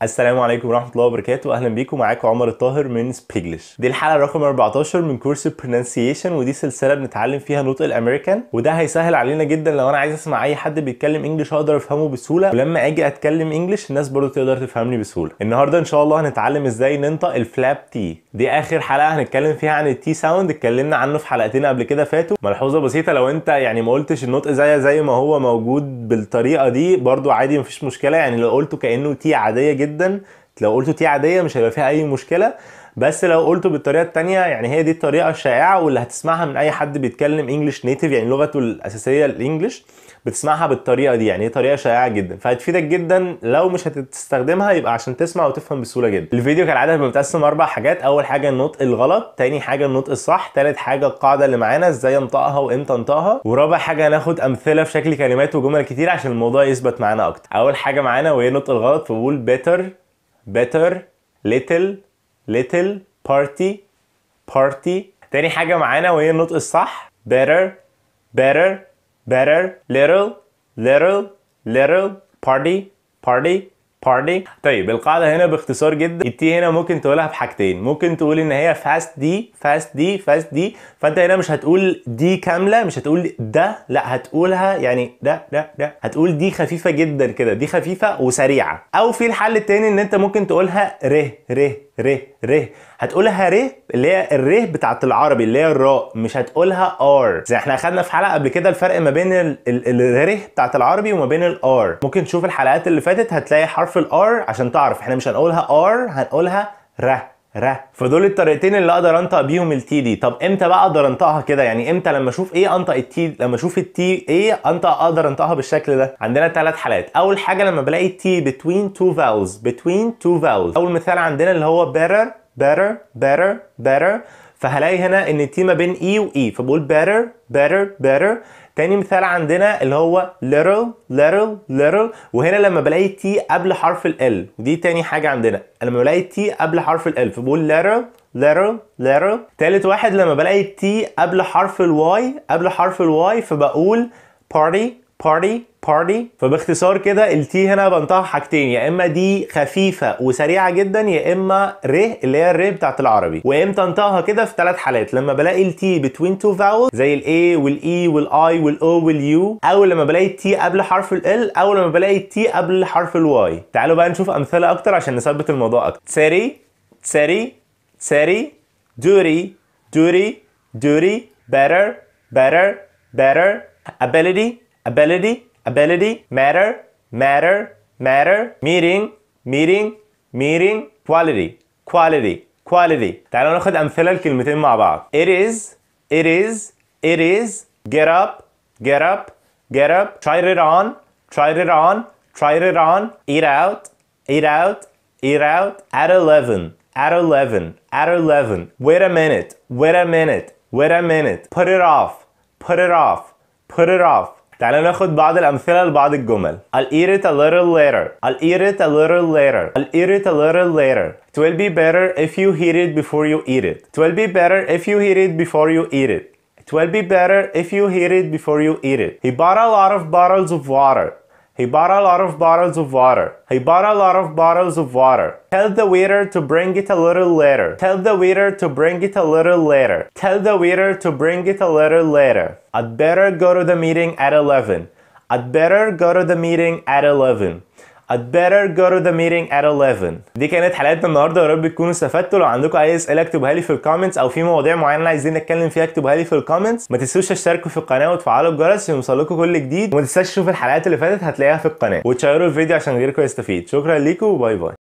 السلام عليكم ورحمة الله وبركاته. أهلا بيكم، معاكم عمر الطاهر من سبيجلش. دي الحلقة رقم 14 من كورس pronunciation، ودي سلسلة بنتعلم فيها نطق الأمريكان، وده هيسهل علينا جدا لو أنا عايز أسمع أي حد بيتكلم إنجلش أقدر أفهمه بسهولة، ولما أجي أتكلم إنجلش الناس برضه تقدر تفهمني بسهولة. النهاردة إن شاء الله هنتعلم إزاي ننطق الفلاب تي. دي آخر حلقة هنتكلم فيها عن التي ساوند، اتكلمنا عنه في حلقتين قبل كده فاتوا. ملحوظة بسيطة، لو أنت يعني ما قلتش النطق زي ما هو موجود بالطريقة دي برضه عادي، مفيش مشكلة. يعني لو قلته كأنه تي عادية جدا، لو قلته تي عادية مش هيبقى فيها أي مشكلة، بس لو قلته بالطريقة التانية يعني هي دي الطريقة الشائعة واللي هتسمعها من أي حد بيتكلم إنجلش نيتيف، يعني لغته الأساسية الإنجلش، بتسمعها بالطريقة دي. يعني هي طريقة شائعة جدا، فهتفيدك جدا. لو مش هتستخدمها يبقى عشان تسمع وتفهم بسهولة جدا. الفيديو كالعادة هيبقى متقسم 4 حاجات. أول حاجة النطق الغلط، تاني حاجة النطق الصح، تالت حاجة القاعدة اللي معانا ازاي انطقها وامتى انطقها، ورابع حاجة هناخد أمثلة في شكل كلمات وجمل كتير عشان الموضوع يثبت معانا أكتر. أول حاجة معانا وهي النطق الغلط، فبقول better little party. تاني حاجة معانا وهي النطق الصح better little party. طيب القاعدة هنا باختصار جدا، التي هنا ممكن تقولها بحاجتين. ممكن تقول ان هي fast دي، فانت هنا مش هتقول دي كاملة، مش هتقول ده، لا هتقولها يعني ده هتقول دي خفيفة جدا كده، دي خفيفة وسريعة. او في الحل التاني ان انت ممكن تقولها ره، هتقولها ره اللي هي الره بتاعت العربي اللي هي الراء، مش هتقولها ار. زي احنا اخدنا في حلقة قبل كده الفرق ما بين الره بتاعت العربي وما بين الار. ممكن تشوف الحلقات اللي فاتت هتلاقي حرف الار عشان تعرف احنا مش هنقولها ار، هنقولها ره. فدول الطريقتين اللي اقدر انطق بيهم التي دي. طب امتى بقى اقدر انطقها كده؟ يعني امتى لما اشوف ايه انطق التي، لما اشوف التي ايه اقدر انطقها بالشكل ده؟ عندنا 3 حالات. اول حاجه لما بلاقي التي between two vowels. اول مثال عندنا اللي هو better، فهلاقي هنا ان التي ما بين اي واي، فبقول better. تاني مثال عندنا اللي هو little، وهنا لما بلاقي تي قبل حرف ال، ودي تاني حاجة عندنا لما بلاقي تي قبل حرف ال، فبقول little. تالت واحد لما بلاقي تي قبل حرف الواي فبقول party. فباختصار كده التي هنا بنطقها حاجتين، يا اما دي خفيفه وسريعه جدا، يا اما ر اللي هي الر بتاعت العربي. وامتى انطقها كده؟ في 3 حالات: لما بلاقي التي between two vowels زي الاي والاي والاي والاو واليو، او لما بلاقي التي قبل حرف ال، او لما بلاقي التي قبل حرف الواي. تعالوا بقى نشوف امثله اكتر عشان نثبت الموضوع اكتر. سري duty better ability matter meeting quality. تعالوا ناخد امثله الكلمتين مع بعض. it is get up try it on eat out at 11 wait a minute put it off. تعالوا ناخد بعض الأمثلة لبعض الجمل. I'll eat it a little later. It will be better if you heat it before you eat it. He bought a lot of bottles of water. Tell the waiter to bring it a little later. I'd better go to the meeting at 11. دي كانت حلقتنا النهارده، يا رب تكونوا استفدتوا. لو عندكم اي اسئله اكتبوها لي في الكومنتس، او في مواضيع معينه عايزين نتكلم فيها اكتبوها لي في الكومنتس. ما تنسوش تشتركوا في القناه وتفعلوا الجرس عشان يوصلكوا كل جديد، وما تنساش تشوفوا الحلقات اللي فاتت هتلاقيها في القناه، وتشيروا الفيديو عشان غيركم يستفيد. شكرا ليكم وباي باي.